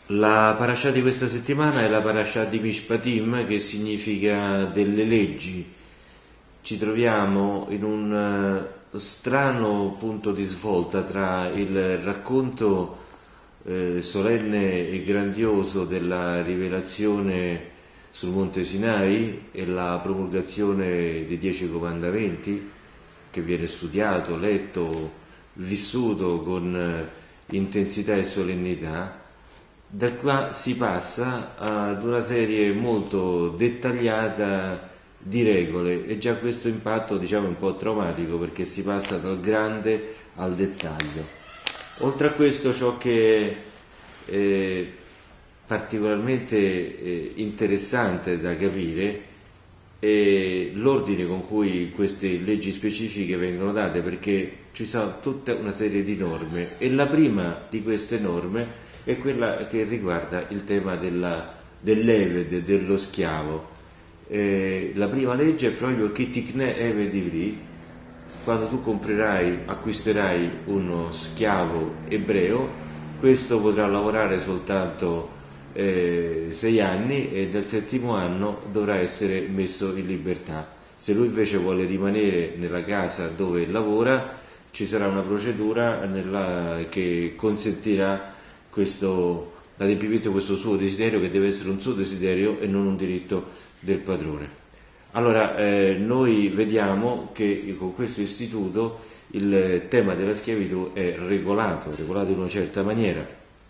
La parasha di questa settimana è la parasha di Mishpatim, che significa delle leggi. Ci troviamo in un strano punto di svolta tra il racconto solenne e grandioso della rivelazione sul Monte Sinai e la promulgazione dei 10 comandamenti, che viene studiato, letto, vissuto con intensità e solennità. Da qua si passa ad una serie molto dettagliata di regole, e già questo impatto, diciamo, è un po' traumatico, perché si passa dal grande al dettaglio. Oltre a questo, ciò che è particolarmente interessante da capire è l'ordine con cui queste leggi specifiche vengono date, perché ci sono tutta una serie di norme, e la prima di queste norme è quella che riguarda il tema dell'Eved, dello schiavo. La prima legge è proprio Ki tikne Eved ivri: quando tu acquisterai uno schiavo ebreo, questo potrà lavorare soltanto 6 anni, e nel 7° anno dovrà essere messo in libertà. Se lui invece vuole rimanere nella casa dove lavora, ci sarà una procedura che consentirà l'adempimento di questo suo desiderio, che deve essere un suo desiderio e non un diritto del padrone. Allora, noi vediamo che con questo istituto il tema della schiavitù è regolato in una certa maniera,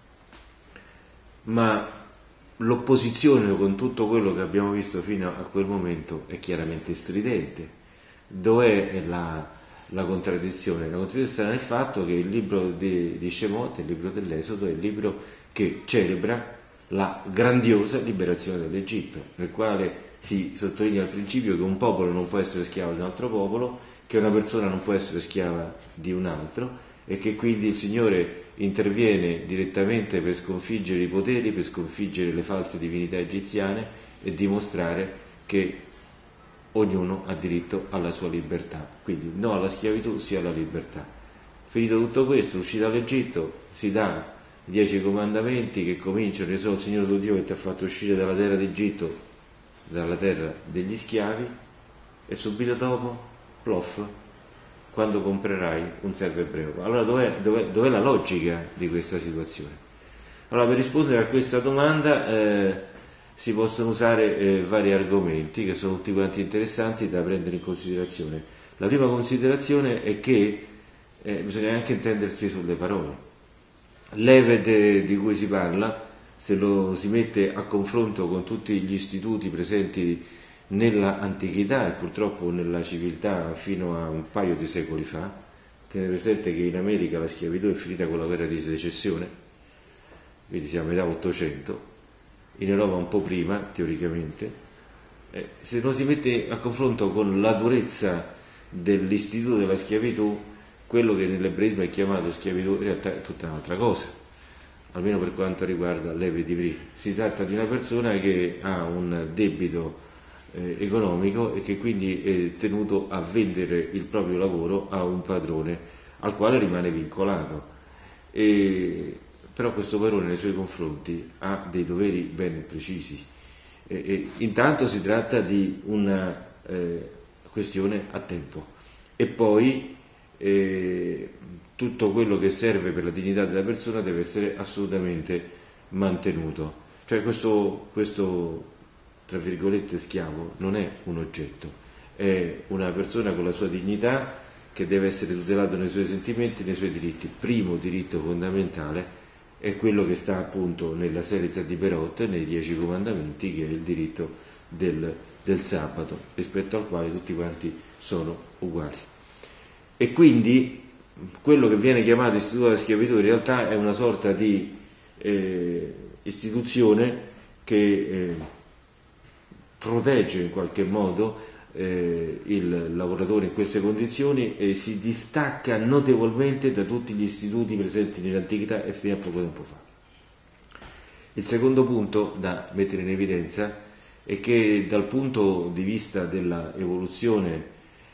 ma l'opposizione con tutto quello che abbiamo visto fino a quel momento è chiaramente stridente. Dov'è la contraddizione? La contraddizione è nel fatto che il libro di Shemot, il libro dell'Esodo, è il libro che celebra la grandiosa liberazione dall'Egitto, nel quale si sottolinea il principio che un popolo non può essere schiavo di un altro popolo, che una persona non può essere schiava di un altro, e che quindi il Signore interviene direttamente per sconfiggere i poteri, per sconfiggere le false divinità egiziane e dimostrare che ognuno ha diritto alla sua libertà. Quindi no alla schiavitù, sì alla libertà. Finito tutto questo, uscito dall'Egitto, si dà i 10 comandamenti che cominciano: io sono il Signore tuo Dio che ti ha fatto uscire dalla terra d'Egitto, dalla terra degli schiavi, e subito dopo, plof, quando comprerai un servo ebreo. Allora dov'è la logica di questa situazione? Allora, per rispondere a questa domanda si possono usare vari argomenti, che sono tutti quanti interessanti da prendere in considerazione. La prima considerazione è che bisogna anche intendersi sulle parole. L'Eved di cui si parla, se lo si mette a confronto con tutti gli istituti presenti nella antichità e purtroppo nella civiltà fino a un paio di secoli fa, tenete presente che in America la schiavitù è finita con la guerra di secessione, quindi siamo a metà 800, in Europa un po' prima teoricamente. Se lo si mette a confronto con la durezza dell'istituto della schiavitù, quello che nell'ebraismo è chiamato schiavitù in realtà è tutta un'altra cosa, almeno per quanto riguarda l'Eved ivri. Si tratta di una persona che ha un debito economico e che quindi è tenuto a vendere il proprio lavoro a un padrone al quale rimane vincolato. Però questo padrone nei suoi confronti ha dei doveri ben precisi. Intanto si tratta di una questione a tempo, e poi tutto quello che serve per la dignità della persona deve essere assolutamente mantenuto. Cioè questo tra virgolette schiavo non è un oggetto, è una persona con la sua dignità, che deve essere tutelato nei suoi sentimenti, nei suoi diritti. Primo diritto fondamentale è quello che sta appunto nella Selitzat Diberot, nei 10 comandamenti, che è il diritto del sabato, rispetto al quale tutti quanti sono uguali. E quindi quello che viene chiamato istituto della schiavitù in realtà è una sorta di istituzione che protegge in qualche modo il lavoratore in queste condizioni, e si distacca notevolmente da tutti gli istituti presenti nell'antichità e fino a poco tempo fa. Il secondo punto da mettere in evidenza è che dal punto di vista della evoluzione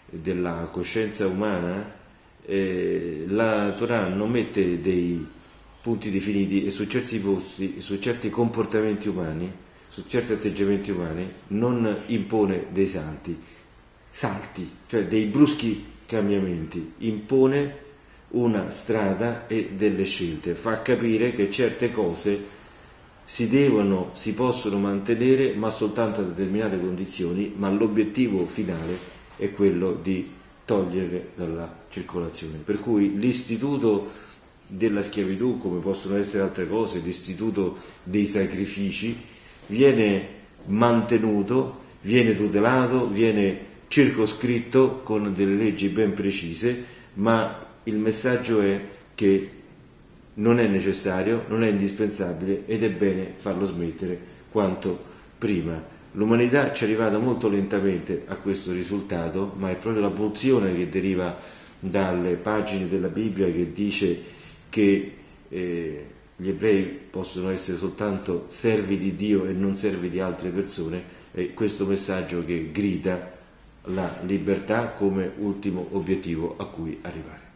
della coscienza umana, la Torah non mette dei punti definiti e su certi posti, su certi comportamenti umani, su certi atteggiamenti umani, non impone dei salti, cioè dei bruschi cambiamenti, impone una strada e delle scelte, fa capire che certe cose si possono mantenere, ma soltanto a determinate condizioni, ma l'obiettivo finale è quello di togliere dalla circolazione. Per cui l'istituto della schiavitù, come possono essere altre cose, l'istituto dei sacrifici, viene mantenuto, viene tutelato, viene circoscritto con delle leggi ben precise, ma il messaggio è che non è necessario, non è indispensabile ed è bene farlo smettere quanto prima. L'umanità ci è arrivata molto lentamente a questo risultato, ma è proprio la pulsione che deriva dalle pagine della Bibbia che dice che gli ebrei possono essere soltanto servi di Dio e non servi di altre persone, è questo messaggio che grida la libertà come ultimo obiettivo a cui arrivare.